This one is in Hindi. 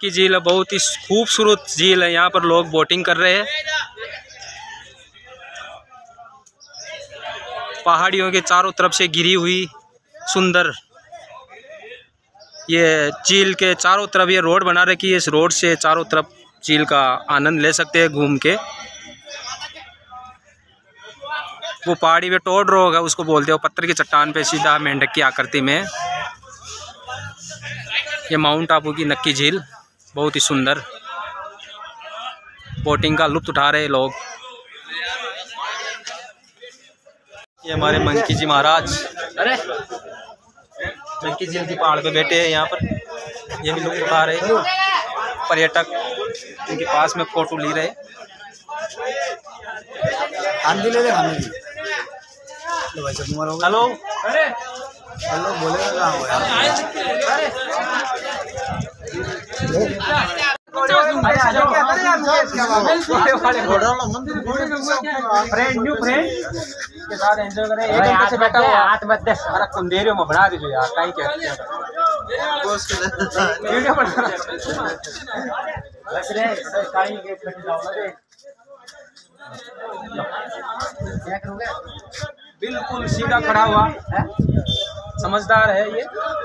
नक्की झील है, बहुत ही खूबसूरत झील है। यहाँ पर लोग बोटिंग कर रहे हैं। पहाड़ियों के चारों तरफ से घिरी हुई सुंदर ये झील के चारों तरफ ये रोड बना रखी है। इस रोड से चारों तरफ झील का आनंद ले सकते हैं घूम के। वो पहाड़ी पे टोड रोग है उसको बोलते हो, पत्थर की चट्टान पे सीधा मेंढक की आकृति में। ये माउंट आबू की नक्की झील बहुत ही सुंदर, बोटिंग का लुत्फ उठा रहे लोग। ये हमारे मंकी जी महाराज, अरे मंकी झील की पहाड़ पे बैठे हैं यहाँ पर, ये भी लुत्फ उठा रहे हैं। पर्यटक इनके पास में फोटो ले रहे। हेलो हेलो बोलेगा फ्रेंड न्यू फ्रेंड के साथ एंजॉय करें। एक घंटे से बैठा हुआ हाथ मत दे, अरे कुंदेरियों में बना दीजिए यार, काई क्या वीडियो बना बिल्कुल सीधा खड़ा हुआ है, समझदार है ये।